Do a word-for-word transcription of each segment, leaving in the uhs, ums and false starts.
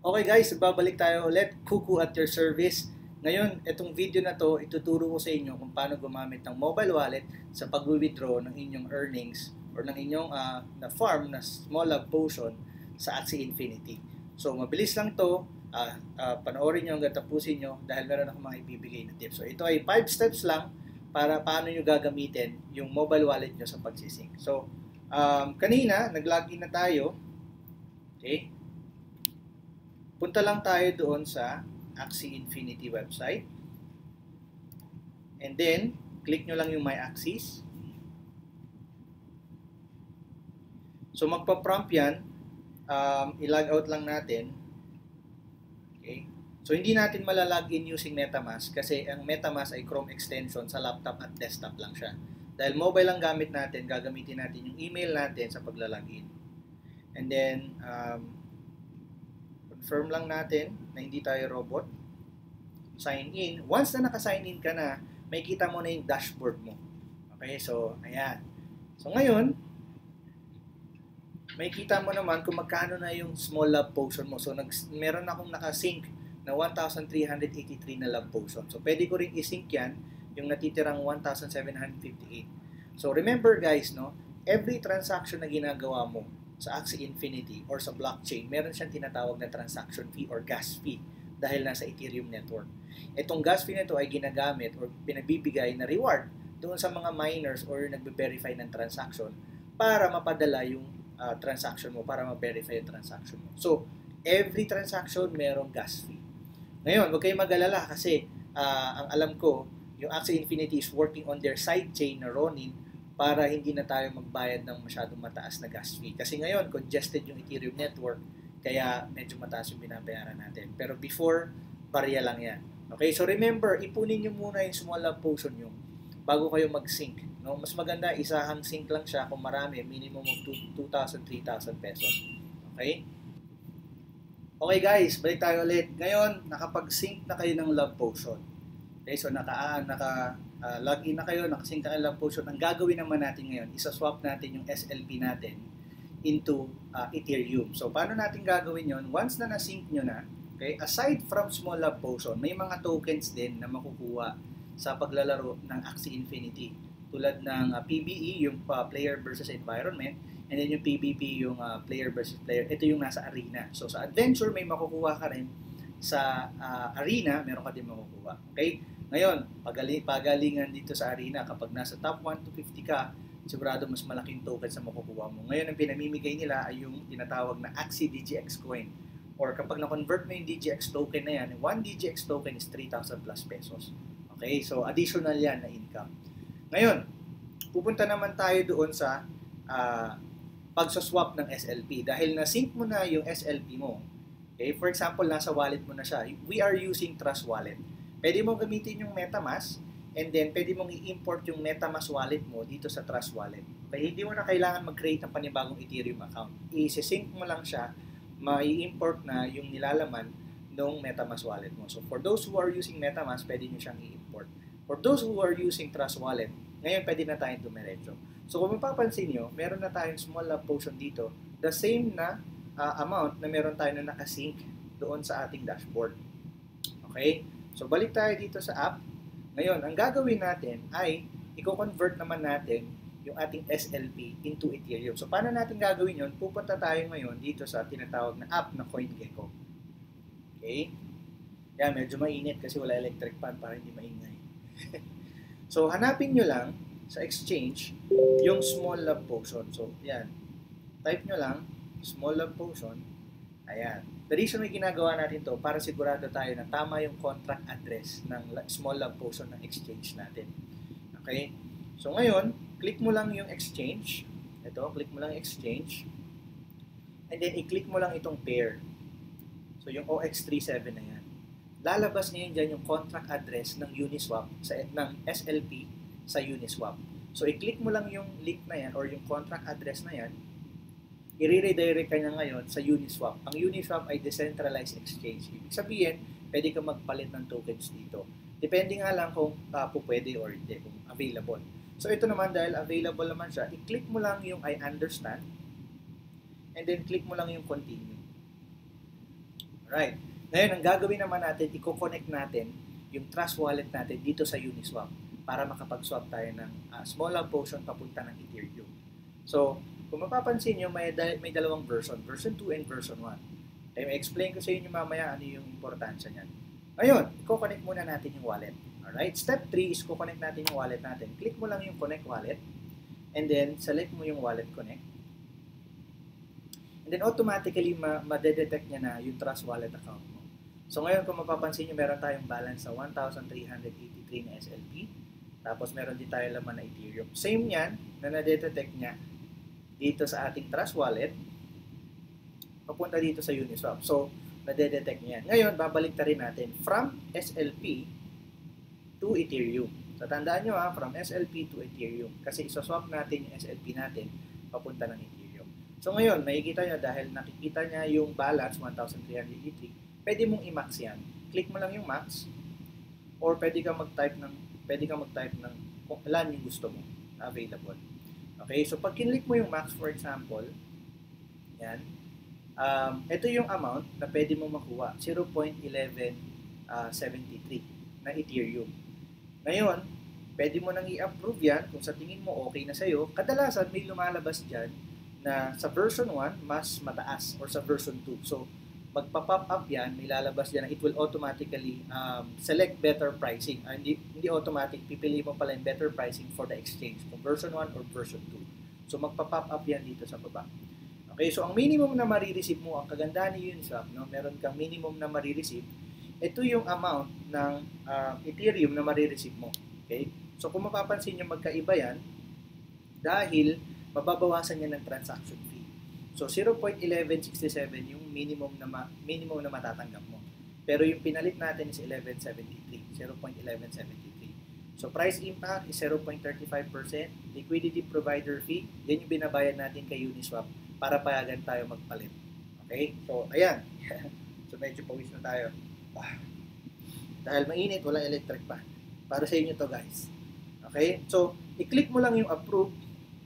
Okay guys, babalik tayo ulit. Kuku at your service. Ngayon, itong video na to, ituturo ko sa inyo kung paano gumamit ng mobile wallet sa pag-withdraw ng inyong earnings or ng inyong uh, na farm na small love potion sa Axie Infinity. So, mabilis lang to. Uh, uh, panoorin nyo hanggang tapusin nyo dahil meron akong mga ibibigay na tips. So, ito ay five steps lang para paano nyo gagamitin yung mobile wallet nyo sa pagsising. So, um, kanina, nag-login na tayo. Okay? Punta lang tayo doon sa Axie Infinity website. And then, click nyo lang yung My Axis. So, magpa-prompt yan. Um, I-log out lang natin. Okay. So, hindi natin malalogin using MetaMask kasi ang MetaMask ay Chrome extension sa laptop at desktop lang siya. Dahil mobile lang gamit natin, gagamitin natin yung email natin sa paglalogin. And then, um, confirm lang natin na hindi tayo robot. Sign in. Once na naka-sign in ka na, may kita mo na yung dashboard mo. Okay, so, ayan. So, ngayon, may kita mo naman kung magkano na yung small love potion mo. So, nag, meron akong naka-sync na one thousand three hundred eighty-three na love potion. So, pwede ko rin i-sync yan, yung natitirang one thousand seven hundred fifty-eight. So, remember guys, no, every transaction na ginagawa mo sa Axie Infinity or sa blockchain, meron siyang tinatawag na transaction fee or gas fee dahil nasa Ethereum network. Itong gas fee na ito ay ginagamit or pinagbibigay na reward doon sa mga miners or nagbe-verify ng transaction para mapadala yung uh, transaction mo, para ma-verify yung transaction mo. So, every transaction merong gas fee. Ngayon, huwag kayong mag-alala kasi uh, ang alam ko, yung Axie Infinity is working on their sidechain na Ronin para hindi na tayo magbayad ng masyadong mataas na gas fee. Kasi ngayon, congested yung Ethereum network, kaya medyo mataas yung binabayaran natin. Pero before, barya lang yan. Okay, so remember, ipunin nyo muna yung small love potion nyo bago kayo mag-sync. No? Mas maganda, isahang sync lang siya kung marami, minimum of two thousand, three thousand pesos. Okay? Okay guys, balik tayo ulit. Ngayon, nakapag-sync na kayo ng love potion. Okay, so naka, naka Uh, login na kayo, nakasync na kayo love potion. Ang gagawin naman natin ngayon, isa-swap natin yung S L P natin into uh, Ethereum. So, paano natin gagawin yon? Once na na-sync nyo na, okay, aside from small love potion, may mga tokens din na makukuha sa paglalaro ng Axie Infinity. Tulad ng uh, P B E, yung uh, player versus environment, and then yung P V P, yung uh, player versus player. Ito yung nasa arena. So, sa adventure, may makukuha ka rin. Sa uh, arena, meron ka din makukuha. Okay? Ngayon, pagaling, pagalingan dito sa arena, kapag nasa top one to fifty ka, sigurado mas malaking token sa makukuha mo. Ngayon, ang pinamimigay nila ay yung tinatawag na Axie D G X coin. Or kapag na-convert mo yung D G X token na yan, one D G X token is three thousand plus pesos. Okay? So, additional yan na income. Ngayon, pupunta naman tayo doon sa uh, pagsaswap ng S L P. Dahil na-sync mo na yung S L P mo. Okay? For example, nasa wallet mo na siya. We are using Trust Wallet. Pwede mo gamitin yung MetaMask and then pwede mong i-import yung MetaMask wallet mo dito sa Trust Wallet. Kaya hindi mo na kailangan mag-create ng panibagong Ethereum account. I-sync mo lang siya, ma-i-import na yung nilalaman ng MetaMask wallet mo. So for those who are using MetaMask, pwede nyo siyang i-import. For those who are using Trust Wallet, ngayon pwede na tayong dumiretso. So kung mapapansin nyo, meron na tayong small love potion dito, the same na uh, amount na meron tayo na nakasync doon sa ating dashboard. Okay? So, balik tayo dito sa app. Ngayon, ang gagawin natin ay i-convert naman natin yung ating S L P into Ethereum. So, paano natin gagawin yun? Pupunta tayo ngayon dito sa tinatawag na app na CoinGecko. Okay? Yan, medyo mainit kasi wala electric fan para hindi maingay. So, hanapin nyo lang sa exchange yung small love potion. So, yan. Type nyo lang, small love potion. Ayan. The reason may ginagawa natin to para sigurado tayo na tama yung contract address ng small love potion ng exchange natin. Okay? So ngayon, click mo lang yung exchange. Ito, click mo lang yung exchange. And then i-click mo lang itong pair. So yung O X thirty-seven na yan. Lalabas ngayon dyan yung contract address ng Uniswap, sa, ng S L P sa Uniswap. So i-click mo lang yung link na yan or yung contract address na yan. I-redirect ka niya ngayon sa Uniswap. Ang Uniswap ay decentralized exchange. Ibig sabihin, pwede ka magpalit ng tokens dito. Depende nga lang kung uh, pwede or hindi, kung available. So ito naman, dahil available naman siya, i-click mo lang yung I understand and then click mo lang yung continue. Alright. Ngayon, ang gagawin naman natin, i-connect natin yung Trust Wallet natin dito sa Uniswap para makapag-swap tayo ng uh, small love potion papunta ng Ethereum. So, kung mapapansin nyo, may, may dalawang version, version two and version one. Kaya may explain ko sa inyo mamaya ano yung importansya niyan. Ngayon, i-connect muna natin yung wallet. Alright, step three is i-connect natin yung wallet natin. Click mo lang yung connect wallet and then select mo yung wallet connect. And then automatically ma- ma-detect niya na yung Trust Wallet account mo. So ngayon kung mapapansin nyo, meron tayong balance sa one thousand three hundred eighty-three na S L P. Tapos meron din tayo laman na Ethereum. Same yan na na-detect niya dito sa ating Trust Wallet papunta dito sa Uniswap. So na-detect niya. Ngayon babalik ta rin natin from S L P to Ethereum. So tandaan nyo ha, from S L P to Ethereum. Kasi isaswap natin yung S L P natin papunta ng Ethereum. So ngayon, makikita nyo dahil nakikita niya yung balance one thousand three hundred eighty-three, pwede mong i-max yan. Click mo lang yung max or pwede kang mag-type ng pwede kang mag-type ng kung ilan yung gusto mo available. Okay, so pag kinlik mo yung max, for example, yan, um, ito yung amount na pwede mo makuha, zero point one one seven three na Ethereum. Ngayon, pwede mo nang i-approve yan kung sa tingin mo okay na sa'yo. Kadalasan may lumalabas dyan na sa version one, mas mataas or sa version two. So, magpa-pop up yan, may lalabas yan na it will automatically um, select better pricing. Uh, hindi, hindi automatic, pipili mo pala yung better pricing for the exchange kung version one or version two. So, magpa-pop up yan dito sa baba. Okay, so ang minimum na marireceive mo, ang kagandahan ni Uniswap, no, meron kang minimum na marireceive, ito yung amount ng uh, Ethereum na marireceive mo. Okay? So, kung mapapansin nyo, magkaiba yan dahil mababawasan niya ng transaction fee. So zero point one one six seven yung minimum na ma- minimum na matatanggap mo. Pero yung pinalit natin is eleven seventy-three, zero point one one seven three. So price impact is zero point three five percent, liquidity provider fee, yan yung binabayad natin kay Uniswap para payagan tayo magpalit. Okay? So ayan. So medyo pawis na tayo. Ah. Dahil mainit, walang electric pa. Para sa inyo to, guys. Okay? So i-click mo lang yung approve,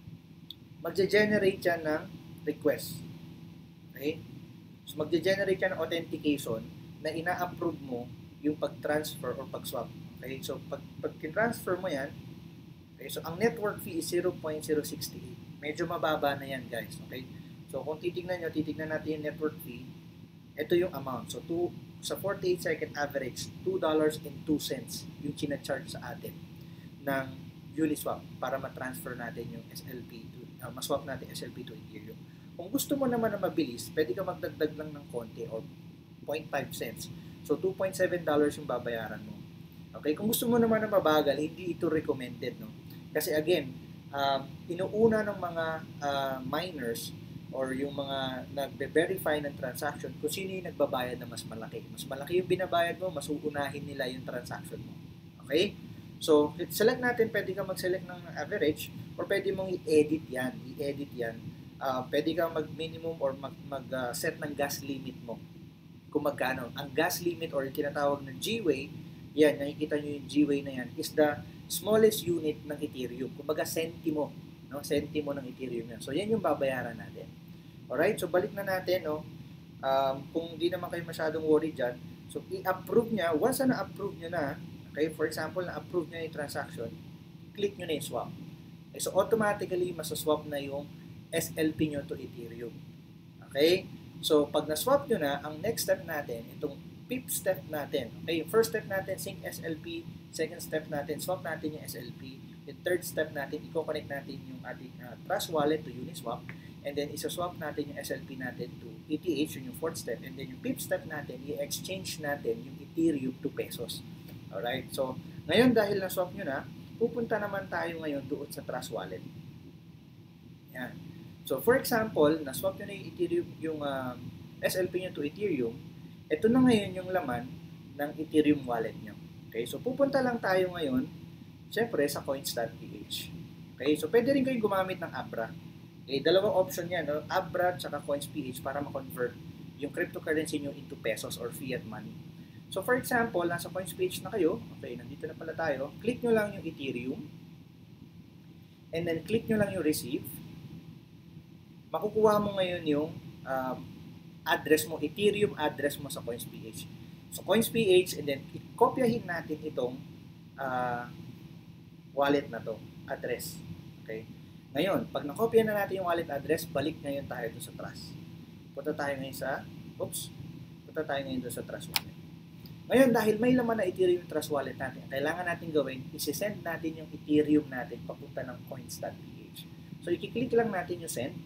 magge-generate yan ng request. Okay? So, magge-generate yan ng authentication na ina-approve mo yung pag-transfer or pag-swap. Okay? So, pag, pag-transfer mo yan, okay, so ang network fee is zero point zero six eight. Medyo mababa na yan, guys. Okay? So, kung titignan nyo, titignan natin yung network fee, ito yung amount. So, two, sa forty-eight second average, two dollars and two cents yung china-charge sa atin ng Uniswap para ma-transfer natin yung S L P to Uh, maswap natin S L P to Ethereum. Kung gusto mo naman na mabilis, pwede ka magdagdag lang ng konti or zero point five cents. So, two point seven dollars yung babayaran mo. Okay? Kung gusto mo naman na mabagal, hindi ito recommended, no? Kasi again, um, inuuna ng mga uh, miners or yung mga nagbe-verify ng transaction kung sino yung nagbabayad na mas malaki. Mas malaki yung binabayad mo, mas uunahin nila yung transaction mo. Okay? So, select natin, pwede ka mag-select ng average or pwede mong i-edit yan. I-edit yan. Uh, pwede ka mag-minimum or mag-set uh, ng gas limit mo. Kung magkano. Ang gas limit or yung tinatawag na G-Way, yan, nakikita nyo yung G-Way na yan, is the smallest unit ng Ethereum. Kumbaga, centimo. No? Centimo ng Ethereum yan. So, yan yung babayaran natin. Alright? So, balik na natin. No? Um, kung di naman kayo masyadong worried dyan, so, i-approve niya. Once na na-approve nyo na, okay, for example, na-approve nyo yung transaction, click nyo na yung swap. Okay, so automatically, masaswap na yung S L P nyo to Ethereum. Okay? So, pag na-swap nyo na, ang next step natin, itong fifth step natin, okay, first step natin, sync S L P, second step natin, swap natin yung S L P, yung third step natin, i-connect natin yung ating uh, Trust Wallet to Uniswap, and then isa-swap natin yung S L P natin to E T H, yun yung fourth step, and then yung fifth step natin, i-exchange natin yung Ethereum to pesos. Alright, so ngayon dahil na-swap nyo na, pupunta naman tayo ngayon doon sa Trust Wallet. Yan. So for example, na-swap nyo na yung Ethereum, yung uh, S L P nyo to Ethereum, ito na ngayon yung laman ng Ethereum wallet nyo. Okay, so pupunta lang tayo ngayon, syempre sa coins dot p h. Okay, so pwede rin kayong gumamit ng Abra. Okay, dalawang option yan, no? Abra at saka coins dot p h para ma-convert yung cryptocurrency nyo into pesos or fiat money. So for example, nasa coins page na kayo, okay, nandito na pala tayo, click nyo lang yung Ethereum, and then click nyo lang yung receive. Makukuha mo ngayon yung um, address mo, Ethereum address mo sa CoinsPH. So CoinsPH, and then kopyahin natin itong uh, wallet na to, address. Okay? Ngayon, pag nakopya na natin yung wallet address, balik ngayon tayo doon sa Trust. Punta tayo ngayon sa, oops, punta tayo ngayon doon sa Trust Wallet. Ngayon, dahil may laman na Ethereum Trust Wallet natin, kailangan natin gawin, isi-send natin yung Ethereum natin papunta ng coins.ph. So, i-click lang natin yung send.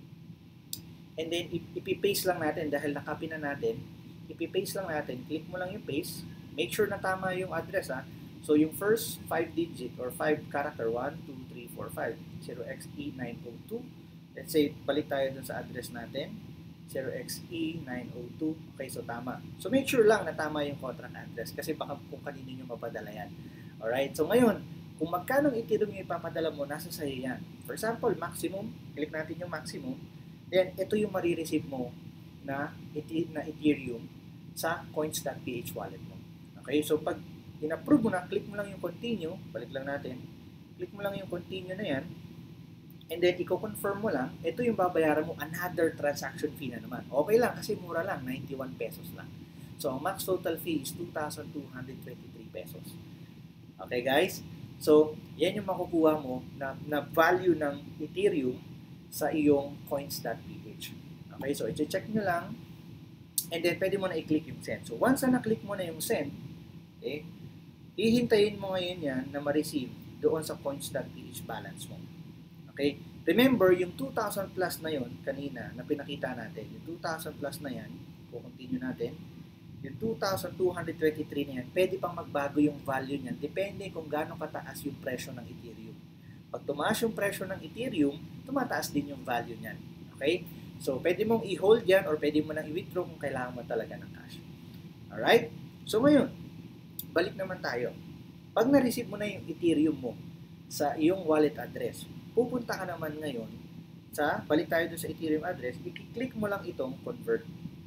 And then, ipipaste lang natin dahil nakopy na natin. Ipipaste lang natin. Click mo lang yung paste. Make sure na tama yung address, ha. So, yung first five digit or five character, one, two, three, four, five, zero x e nine oh two. Let's say, balik tayo dun sa address natin. zero x e nine oh two. Okay, so tama. So, make sure lang na tama yung contract address kasi baka kung kanino nyo mapadala yan. Alright, so ngayon, kung magkano Ethereum yung ipapadala mo, nasa sa'yo yan. For example, maximum, click natin yung maximum, then ito yung marireceive mo na, na Ethereum sa coins.ph wallet mo. Okay, so pag in-approve mo na, click mo lang yung continue, balik lang natin, click mo lang yung continue na yan, and then i-confirm mo lang, ito yung babayaran mo, another transaction fee na naman. Okay lang kasi mura lang, ninety-one pesos lang. So, ang max total fee is two thousand two hundred twenty-three pesos. Okay guys? So, yan yung makukuha mo na, na value ng Ethereum sa iyong coins.ph. Okay, so i-check nyo lang, and then pwede mo na i-click yung send. So, once na na-click mo na yung send, okay, hihintayin mo ngayon yan na ma-receive doon sa coins.ph balance mo. Okay? Remember, yung two thousand plus na yon kanina na pinakita natin, yung two thousand plus na yan, kung continue natin, yung two thousand two hundred twenty-three na yan, pwede pang magbago yung value niyan, depende kung gaano kataas yung presyo ng Ethereum. Pag tumaas yung presyo ng Ethereum, tumataas din yung value niyan. Okay? So, pwede mong i-hold yan or pwede mo nang i-withdraw kung kailangan mo talaga ng cash. Alright? So, ngayon, balik naman tayo. Pag na-receive mo na yung Ethereum mo sa iyong wallet address, pupunta ka naman ngayon sa, balik tayo doon sa Ethereum address, i-click mo lang itong convert.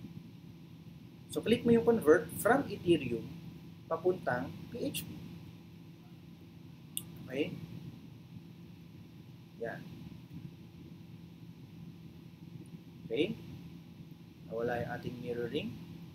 So, click mo yung convert from Ethereum papuntang P H P. Okay? Yan. Okay? Nawala yung ating mirroring.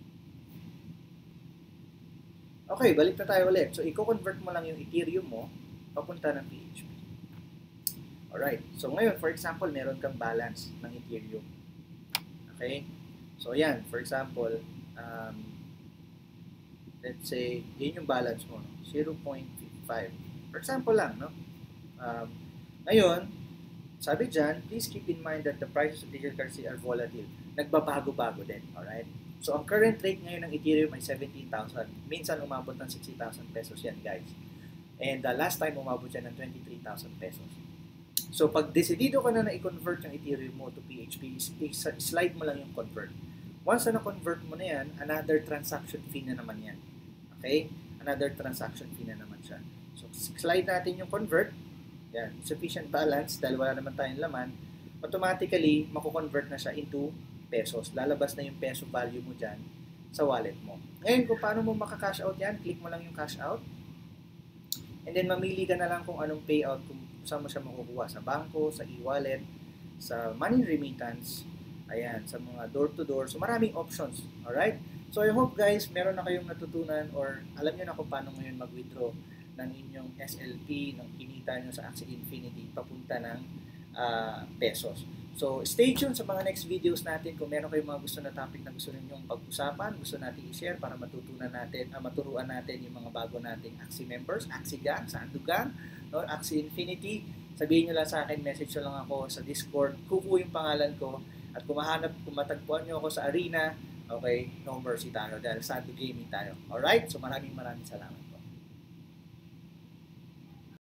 Okay, balik na tayo ulit. So, i-convert mo lang yung Ethereum mo papunta ng P H P. Alright. So, ngayon, for example, meron kang balance ng Ethereum. Okay? So, yan. For example, um, let's say, yun yung balance mo. zero point five. For example lang, no? Um, ngayon, sabi dyan, please keep in mind that the prices of digital currency are volatile. Nagbabago-bago din. Alright? So, ang current rate ngayon ng Ethereum ay seventeen thousand. Minsan, umabot ng sixty thousand pesos yan, guys. And the uh, last time, umabot yan ng twenty-three thousand pesos. So, pag desidido ka na na i-convert yung Ethereum mo to P H P, slide mo lang yung convert. Once na na-convert mo na yan, another transaction fee na naman yan. Okay? Another transaction fee na naman siya. So, slide natin yung convert. Yan. Sufficient balance, dahil wala naman tayong laman. Automatically, mako-convert na siya into pesos. Lalabas na yung peso value mo dyan sa wallet mo. Ngayon, kung paano mo maka-cash out yan, click mo lang yung cash out. And then, mamili ka na lang kung anong payout, kung saan mo siya makukuha, sa banko, sa e-wallet, sa money remittance, ayan, sa mga door-to-door. So, maraming options. Alright? So, I hope guys, meron na kayong natutunan or alam nyo na kung paano ngayon mag-withdraw ng inyong S L P, ng kinita nyo sa Axie Infinity, papunta ng uh, pesos. So, stay tuned sa mga next videos natin. Kung meron kayong mga gusto na topic na gusto ninyong pag-usapan, gusto natin i-share para matutunan natin, uh, maturuan natin yung mga bago nating Axie members, Axie Gang, Sandugan, no, Axie Infinity, sabihin nyo lang sa akin, message nyo lang ako sa Discord, Kuku yung pangalan ko, at kung mahanap, kung matagpuan nyo ako sa arena, okay, no mercy tayo dahil Sandu Gaming tayo. Alright? So maraming maraming salamat.